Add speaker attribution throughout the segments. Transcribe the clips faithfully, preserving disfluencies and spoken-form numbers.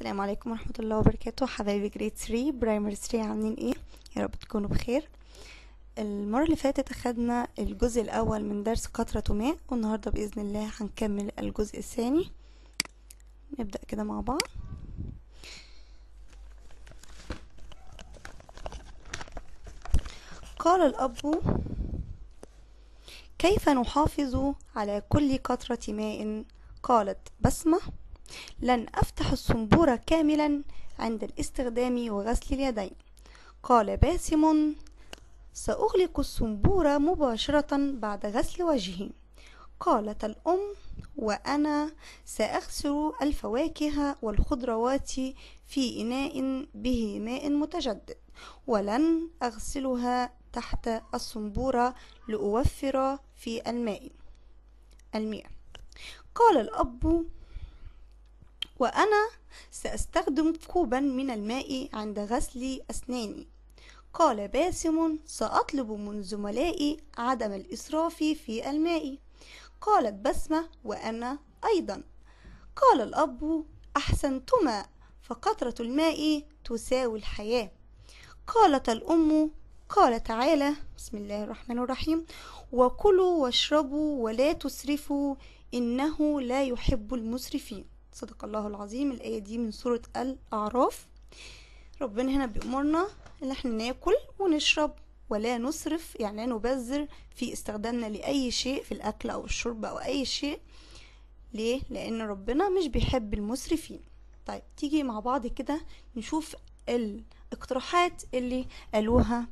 Speaker 1: السلام عليكم ورحمة الله وبركاته. حبايبي جريد ثري برايمري ثري، عاملين ايه؟ يا رب تكونوا بخير. المرة اللي فاتت اخدنا الجزء الاول من درس قطرة ماء، والنهاردة بإذن الله هنكمل الجزء الثاني. نبدأ كده مع بعض. قال الأب: كيف نحافظ على كل قطرة ماء؟ قالت بسمة: لن أفتح الصنبور كاملا عند الاستخدام وغسل اليدين. قال باسم: سأغلق الصنبور مباشرة بعد غسل وجهي. قالت الأم: وأنا سأغسل الفواكه والخضروات في إناء به ماء متجدد، ولن أغسلها تحت الصنبور لأوفر في الماء المياه. قال الأب: وأنا سأستخدم كوبا من الماء عند غسل أسناني. قال باسم: سأطلب من زملائي عدم الإسراف في الماء. قالت بسمة: وأنا أيضا. قال الأب: أحسنتما، فقطرة الماء تساوي الحياة. قالت الأم: قال تعالى: بسم الله الرحمن الرحيم: وكلوا واشربوا ولا تسرفوا إنه لا يحب المسرفين. صدق الله العظيم. الآية دي من سورة الأعراف. ربنا هنا بيأمرنا ان احنا ناكل ونشرب ولا نسرف، يعني لا نبذر في استخدامنا لأي شيء في الأكل أو الشرب أو أي شيء. ليه؟ لأن ربنا مش بيحب المسرفين. طيب تيجي مع بعض كده نشوف الاقتراحات اللي قالوها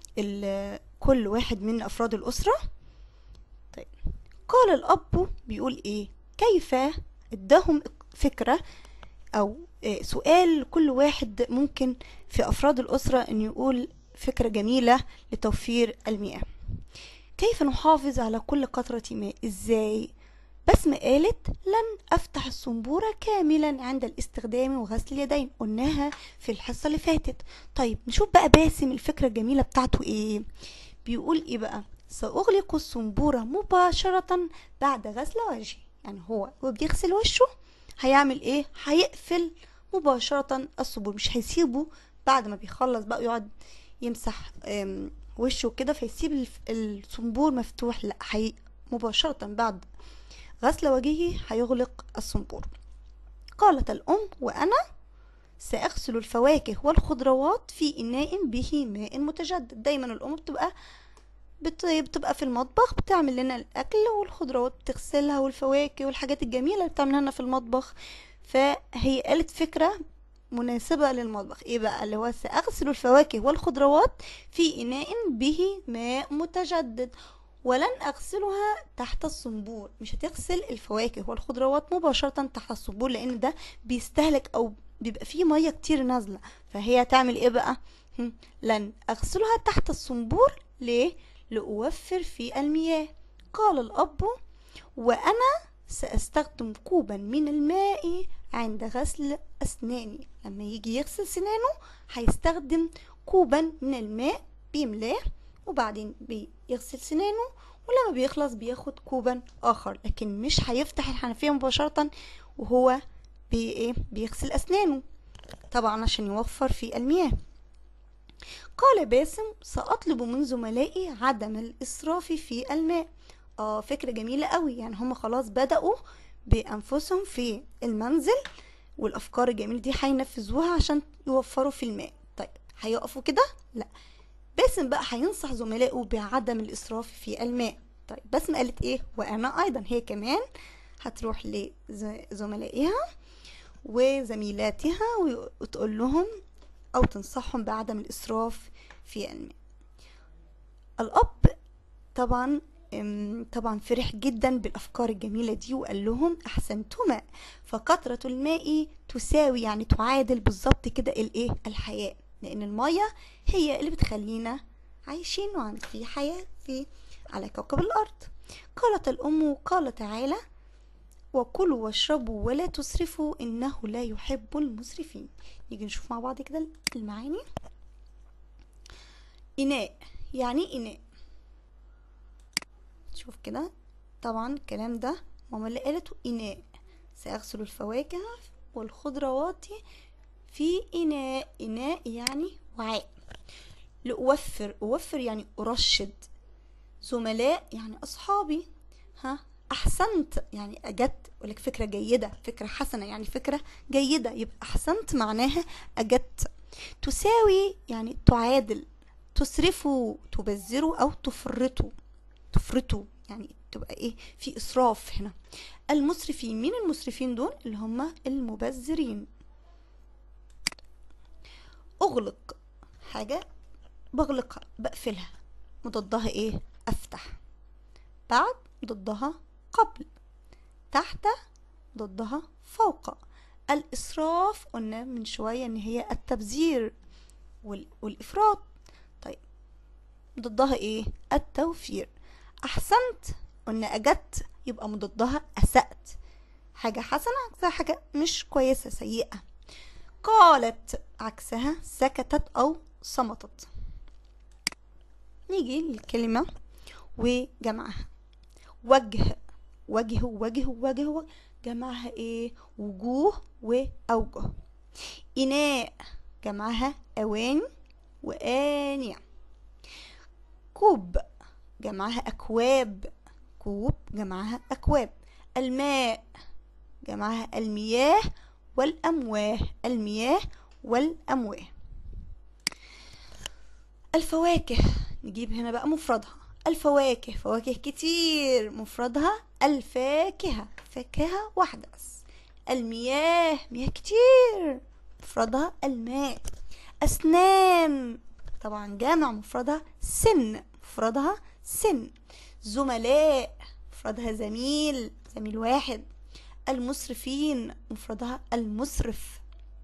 Speaker 1: كل واحد من أفراد الأسرة. طيب قال الأب بيقول إيه؟ كيف ادهم فكرة أو سؤال كل واحد ممكن في أفراد الأسرة أن يقول فكرة جميلة لتوفير المياه. كيف نحافظ على كل قطرة ماء؟ إزاي؟ بسمة قالت: لن أفتح الصنبور كاملا عند الاستخدام وغسل اليدين، قلناها في الحصة اللي فاتت. طيب نشوف بقى باسم الفكرة الجميلة بتاعته إيه. بيقول إيه بقى؟ سأغلق الصنبور مباشرة بعد غسل وجهي. يعني هو وبيغسل وشه هيعمل ايه؟ هيقفل مباشرة الصنبور، مش هيسيبه بعد ما بيخلص بقى يقعد يمسح وشه كده فيسيب الصنبور مفتوح. لا، هي مباشرة بعد غسل وجهه هيغلق الصنبور. قالت الأم: وأنا سأغسل الفواكه والخضروات في إناء به ماء متجدد. دايما الأم بتبقى بتبقى في المطبخ بتعمل لنا الأكل، والخضروات بتغسلها والفواكه والحاجات الجميلة اللي بتعملها لنا في المطبخ. فهي قالت فكرة مناسبة للمطبخ. ايه بقى اللي هو؟ سأغسل الفواكه والخضروات في إناء به ماء متجدد ولن أغسلها تحت الصنبور. مش هتغسل الفواكه والخضروات مباشرة تحت الصنبور لأن ده بيستهلك أو بيبقى فيه مية كتير نازلة. فهي تعمل ايه بقى؟ لن أغسلها تحت الصنبور. ليه؟ لأوفر في المياه. قال الأب: وأنا سأستخدم كوبا من الماء عند غسل أسناني. لما يجي يغسل سنانه هيستخدم كوبا من الماء، بيملاه وبعدين بيغسل سنانه، ولما بيخلص بياخد كوبا آخر، لكن مش هيفتح الحنفية مباشرة وهو بي بيغسل أسنانه، طبعا عشان يوفر في المياه. قال باسم: سأطلب من زملائي عدم الإسراف في الماء. آه فكرة جميلة قوي. يعني هم خلاص بدأوا بأنفسهم في المنزل، والأفكار الجميلة دي هينفذوها عشان يوفروا في الماء. طيب هيقفوا كده؟ لا، باسم بقى هينصح زملائه بعدم الإسراف في الماء. طيب باسم قالت إيه؟ وأنا أيضا. هي كمان هتروح لزملائها وزميلاتها وتقول لهم أو تنصحهم بعدم الإسراف في الماء. الأب طبعا طبعا فرح جدا بالأفكار الجميلة دي وقال لهم: أحسنتما، فقطرة الماء تساوي، يعني تعادل بالظبط كده الإيه؟ الحياة، لأن المية هي اللي بتخلينا عايشين وعن في حياة في على كوكب الأرض. قالت الأم: قال تعالى: وكلوا واشربوا ولا تسرفوا إنه لا يحب المسرفين. نيجي نشوف مع بعض كده المعاني. إناء، يعني إناء. شوف كده، طبعا الكلام ده ماما اللي قالته. إناء، سأغسل الفواكه والخضروات في إناء. إناء يعني وعاء. لأوفر، أوفر يعني أرشد. زملاء يعني أصحابي. ها أحسنت يعني أجدت، ولك فكرة جيدة، فكرة حسنة يعني فكرة جيدة، يبقى أحسنت معناها أجدت. تساوي يعني تعادل. تسرفوا، تبذروا أو تفرطوا. تفرطوا يعني تبقى إيه، في إسراف هنا. المسرفين، مين المسرفين دول؟ اللي هم المبذرين. أغلق، حاجة بغلقها بقفلها. مضادها إيه؟ أفتح. بعد ضدها قبل. تحت ضدها فوق. الإسراف قلنا من شوية إن هي التبذير والإفراط. طيب ضدها إيه؟ التوفير. أحسنت قلنا أجدت، يبقى مضادها أسأت. حاجة حسنة عكسها حاجة مش كويسة، سيئة. قالت عكسها سكتت أو صمتت. نيجي للكلمة وجمعها. وجه، وجه وجه وجه، جمعها ايه؟ وجوه وأوجه. إناء جمعها أواني وآنية. كوب جمعها أكواب. كوب جمعها أكواب. الماء جمعها المياه والأمواه. المياه والأمواه. الفواكه نجيب هنا بقى مفردها. الفواكه، فواكه كتير، مفردها الفاكهة. فاكهة واحدة بس. المياه، مياه كتير، مفردها الماء. أسنان طبعا جامع، مفردها سن. مفردها سن. زملاء مفردها زميل، زميل واحد. المسرفين مفردها المسرف.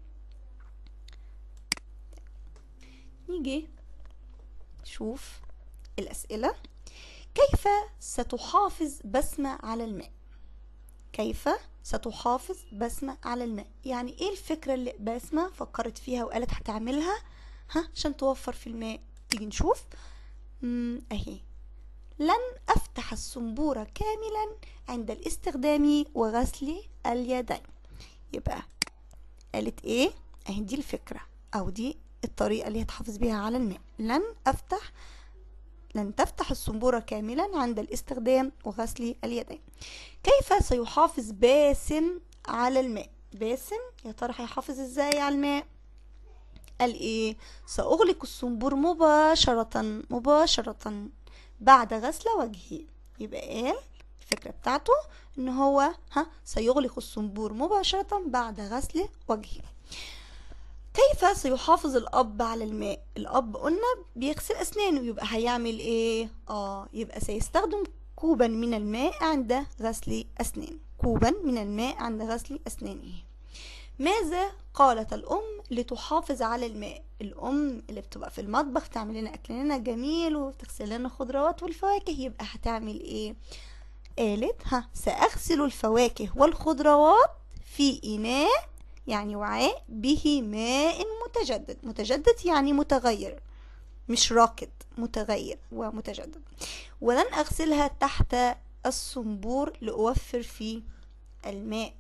Speaker 1: نيجي شوف الأسئلة. كيف ستحافظ بسمة على الماء؟ كيف ستحافظ بسمة على الماء؟ يعني ايه الفكرة اللي بسمة فكرت فيها وقالت هتعملها ها عشان توفر في الماء؟ تيجي نشوف. اهي. لن أفتح الصنبورة كاملا عند الاستخدام وغسل اليدين. يبقى قالت ايه؟ اهي دي الفكرة او دي الطريقة اللي هتحافظ بيها على الماء. لن أفتح لن تفتح الصنبورة كاملا عند الاستخدام وغسل اليدين. كيف سيحافظ باسم على الماء؟ باسم يا ترى هيحافظ ازاي على الماء؟ قال ايه؟ سأغلق الصنبور مباشرة مباشرة بعد غسل وجهي. يبقى قال الفكرة بتاعته ان هو ها سيغلق الصنبور مباشرة بعد غسل وجهي. كيف سيحافظ الأب على الماء؟ الأب قلنا بيغسل أسنانه، يبقى هيعمل إيه؟ آه يبقى سيستخدم كوبا من الماء عند غسل أسنانه. كوبا من الماء عند غسل أسنانه. ماذا قالت الأم لتحافظ على الماء؟ الأم اللي بتبقى في المطبخ تعمل لنا أكلنا جميل وتغسل لنا الخضروات والفواكه، يبقى هتعمل إيه؟ قالت ها سأغسل الفواكه والخضروات في إناء يعني وعاء به ماء متجدد. متجدد يعني متغير مش راكد، متغير ومتجدد. ولن أغسلها تحت الصنبور لأوفر في الماء.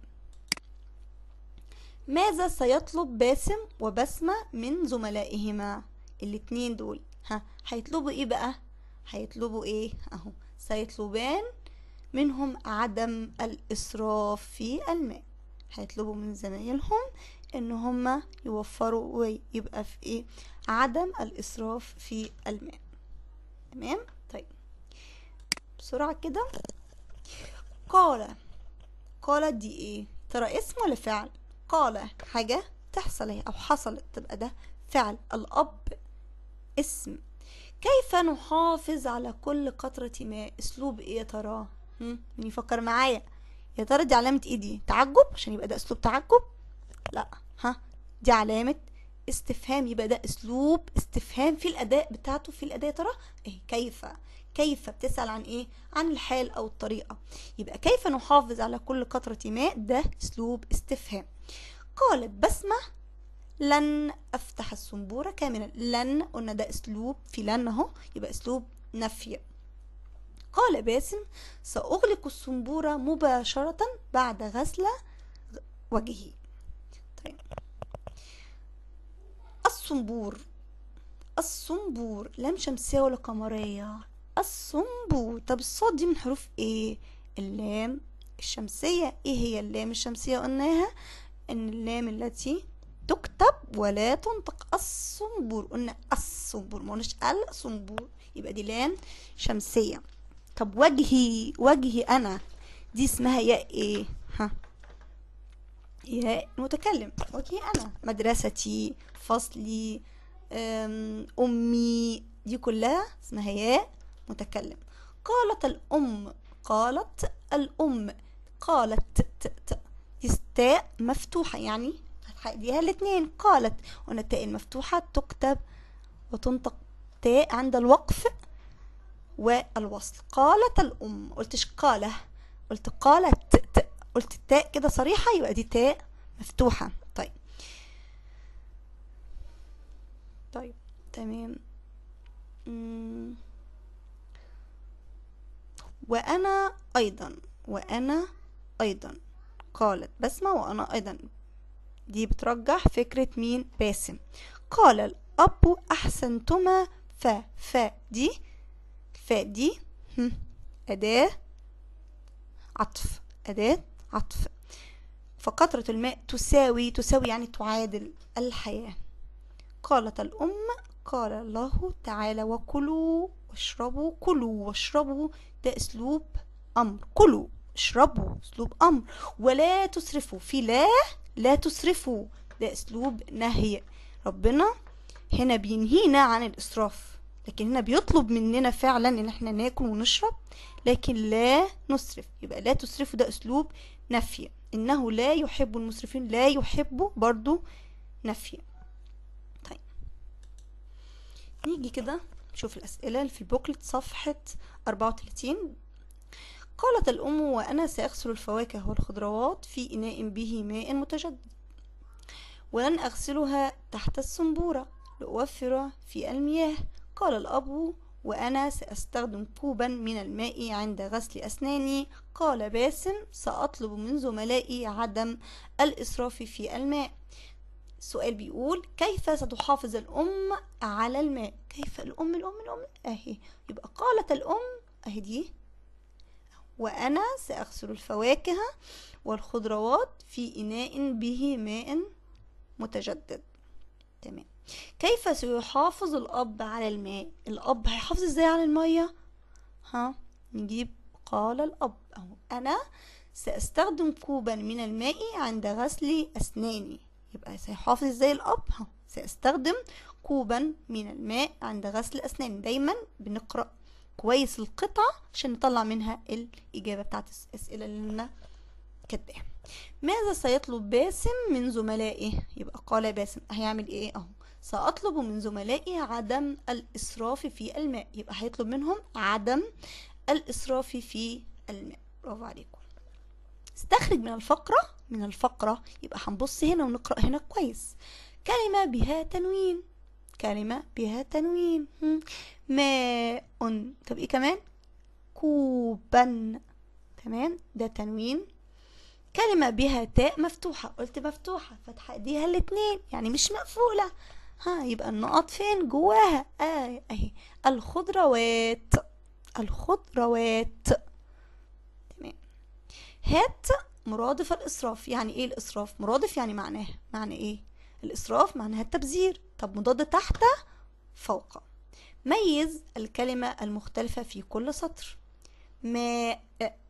Speaker 1: ماذا سيطلب باسم وبسمة من زملائهما؟ الاتنين دول ها هيطلبوا ايه بقى؟ هيطلبوا ايه؟ اهو سيطلبان منهم عدم الإسراف في الماء. هيطلبوا من زمايلهم ان هم يوفروا ويبقى في ايه؟ عدم الإسراف في الماء. تمام؟ طيب بسرعة كده. قال، قال دي ايه؟ ترى اسم ولا فعل؟ قال حاجة تحصل اهي او حصلت، تبقى ده فعل. الأب اسم. كيف نحافظ على كل قطرة ماء؟ اسلوب ايه يا ترى؟ مين يفكر معايا؟ يا ترى دي علامة ايه؟ دي تعجب عشان يبقى ده اسلوب تعجب؟ لا، ها دي علامة استفهام، يبقى ده اسلوب استفهام في الاداء بتاعته. في الاداء يا ترى ايه؟ كيف. كيف بتسأل عن ايه؟ عن الحال او الطريقة. يبقى كيف نحافظ على كل قطرة ماء، ده اسلوب استفهام. قالت بسمة لن افتح الصنبورة كاملا. لن قلنا ده اسلوب في لن اهو، يبقى اسلوب نفي. قال باسم سأغلق الصنبورة مباشرة بعد غسل وجهي. الصنبور. الصنبور لام شمسية ولا قمرية؟ الصنبور. طب الصاد دي من حروف ايه؟ اللام الشمسية. ايه هي اللام الشمسية؟ قلناها ان اللام التي تكتب ولا تنطق. الصنبور، قلنا الصنبور، ما قلناش الصنبور، يبقى دي لام شمسية. طب وجهي، وجهي انا دي اسمها ياء ايه؟ ها، ياء متكلم. وجهي انا، مدرستي، فصلي، امي، دي كلها اسمها ياء متكلم. قالت الام، قالت الام، قالت ت ت دي تاء مفتوحة، يعني هتحديها الاتنين. قالت، وانا التاء المفتوحة تكتب وتنطق تاء عند الوقف والوصل. قالت الام، قلتش قاله، قلت قالت ت، قلت التاء كده صريحة، يبقى دي تاء مفتوحة. طيب طيب تمام. مم. وأنا أيضا، وأنا أيضا، قالت بسمة وأنا أيضا، دي بترجح فكرة مين؟ باسم. قال الأب أحسنتما ف ف دي الفاء دي أداة عطف، أداة عطف. فقطرة الماء تساوي، تساوي يعني تعادل الحياة. قالت الأم، قال الله تعالى وكلوا واشربوا. كلوا واشربوا ده اسلوب امر، كلوا اشربوا اسلوب امر. ولا تسرفوا، في لا لا تسرفوا ده اسلوب نهي. ربنا هنا بينهينا عن الاسراف، لكن هنا بيطلب مننا فعلا ان احنا ناكل ونشرب، لكن لا نسرف. يبقى لا تسرفوا ده اسلوب نفي. انه لا يحب المسرفين، لا يحب برضو نفي. نيجي كده نشوف الأسئلة اللي في البوكلت صفحة أربعة وثلاثين. قالت الأم وأنا سأغسل الفواكه والخضروات في إناء به ماء متجدد، ولن أغسلها تحت الصنبورة لأوفر في المياه. قال الأب وأنا سأستخدم كوبا من الماء عند غسل أسناني. قال باسم سأطلب من زملائي عدم الإسراف في الماء. السؤال بيقول كيف ستحافظ الأم على الماء؟ كيف الأم، الأم الأم أهي، يبقى قالت الأم أهي دي، وأنا سأغسل الفواكه والخضروات في إناء به ماء متجدد. تمام. كيف سيحافظ الأب على الماء؟ الأب هيحافظ ازاي على المية؟ ها، نجيب قال الأب أهو، أنا سأستخدم كوبا من الماء عند غسل أسناني. يبقى سيحافظ ازاي الأب؟ ها، سأستخدم كوبا من الماء عند غسل أسناني. دايما بنقرأ كويس القطعة عشان نطلع منها الإجابة بتاعت الأسئلة اللي لنا كاتباها. ماذا سيطلب باسم من زملائه؟ يبقى قال باسم هيعمل ايه اهو، سأطلب من زملائي عدم الإسراف في الماء. يبقى هيطلب منهم عدم الإسراف في الماء. برافو عليكم. استخرج من الفقرة، من الفقرة يبقى هنبص هنا ونقرأ هنا كويس. كلمة بها تنوين، كلمة بها تنوين. ماء. طب ايه كمان؟ كوبا. تمام، ده تنوين. كلمة بها تاء مفتوحة، قلت مفتوحة فتحة ايديها الاتنين يعني مش مقفولة. ها، يبقى النقط فين؟ جواها. اه اهي، الخضروات، الخضروات. تمام. هات مرادف الإسراف. يعني ايه الإسراف؟ مرادف يعني معناه، معنى ايه؟ الإسراف معناها التبذير. طب مضاد تحت فوق. ميز الكلمة المختلفة في كل سطر. ماء،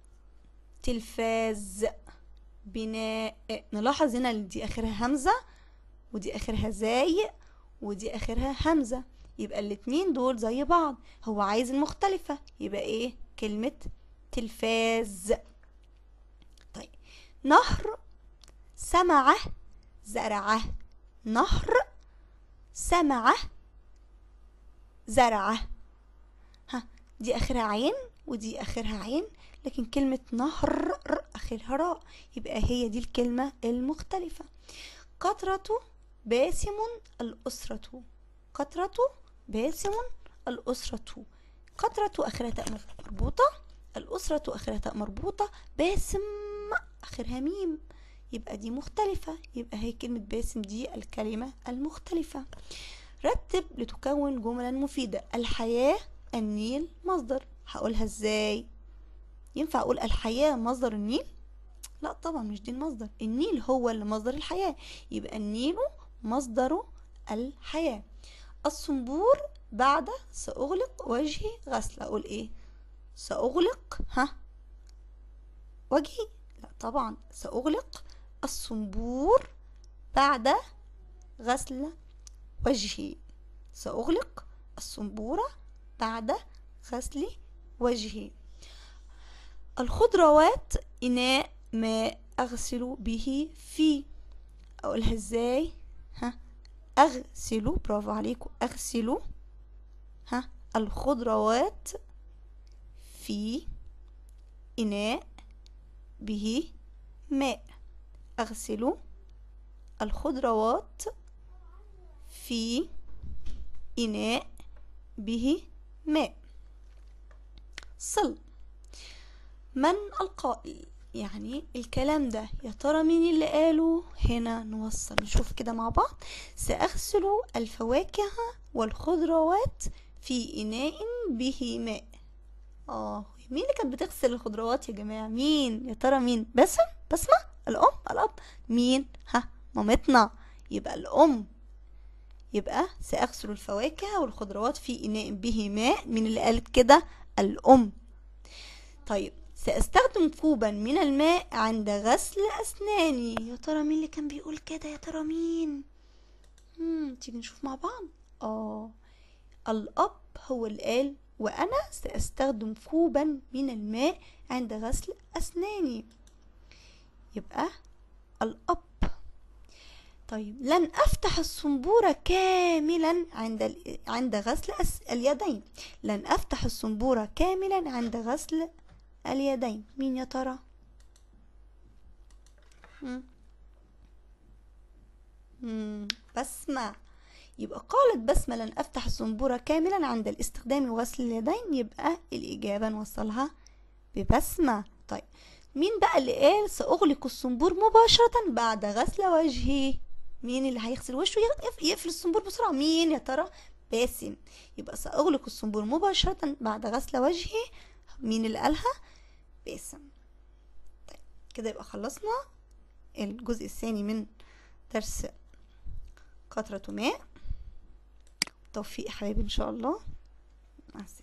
Speaker 1: تلفاز، بناء. نلاحظ هنا دي اخرها همزة ودي اخرها زاي ودي اخرها همزة، يبقى الاتنين دول زي بعض. هو عايز المختلفة، يبقى ايه؟ كلمة تلفاز. طيب، نهر، سمعه، زرعه. نهر، سمعه، زرعه. ها، دي اخرها عين ودي اخرها عين، لكن كلمة نهر اخرها راء، يبقى هي دي الكلمة المختلفة. قطرة باسم الأسرة. قطرة باسم الأسرة. قطرة اخرها تاء مربوطة، الأسرة اخرها تاء مربوطة، باسم اخرها ميم، يبقى دي مختلفة، يبقى هي كلمة باسم دي الكلمة المختلفة. رتب لتكون جملا مفيدة. الحياة، النيل، مصدر. هقولها ازاي؟ ينفع اقول الحياة مصدر النيل؟ لا طبعا، مش دي المصدر. النيل هو اللي مصدر الحياة، يبقى النيل مصدر الحياة. الصنبور بعد سأغلق وجهي غسل. اقول ايه؟ سأغلق ها وجهي؟ لا طبعا، سأغلق الصنبور بعد غسل وجهي. سأغلق الصنبورة بعد غسل وجهي. الخضروات إناء ماء أغسل به فيه. أقولها إزاي؟ ها أغسل، برافو عليكم، أغسل ها الخضروات في إناء به ماء. أغسل الخضروات في إناء به ماء. صل. من القائل؟ يعني الكلام ده يا ترى مين اللي قاله؟ هنا نوصل نشوف كده مع بعض. سأغسل الفواكه والخضروات في إناء به ماء. اه مين اللي كانت بتغسل الخضروات يا جماعة؟ مين يا ترى؟ مين؟ بسم بسمة الأم الأب. مين؟ ها مامتنا، يبقى الأم. يبقى سأغسل الفواكه والخضروات في إناء به ماء. مين اللي قالت كده؟ الأم. طيب سأستخدم كوبا من الماء عند غسل أسناني. يا ترى مين اللي كان بيقول كده؟ يا ترى مين؟ مم. تيجي نشوف مع بعض. اه الأب هو اللي قال وأنا سأستخدم كوبا من الماء عند غسل أسناني، يبقى الأب. طيب لن أفتح الصنبورة كاملا عند عند غسل اليدين. لن أفتح الصنبورة كاملا عند غسل اليدين. مين يا ترى؟ مم. مم. بسمة. يبقى قالت بسمة لن أفتح الصنبورة كاملا عند الاستخدام وغسل اليدين، يبقى الإجابة نوصلها ببسمة. طيب مين بقى اللي قال سأغلق الصنبور مباشرة بعد غسل وجهي؟ مين اللي هيغسل وشه يقفل الصنبور بسرعة؟ مين يا ترى؟ باسم. يبقى سأغلق الصنبور مباشرة بعد غسل وجهي. مين اللي قالها؟ باسم. طيب كده يبقى خلصنا الجزء الثاني من درس قطرة ماء. توفيق يا حبايبي ان شاء الله. مع السلامة.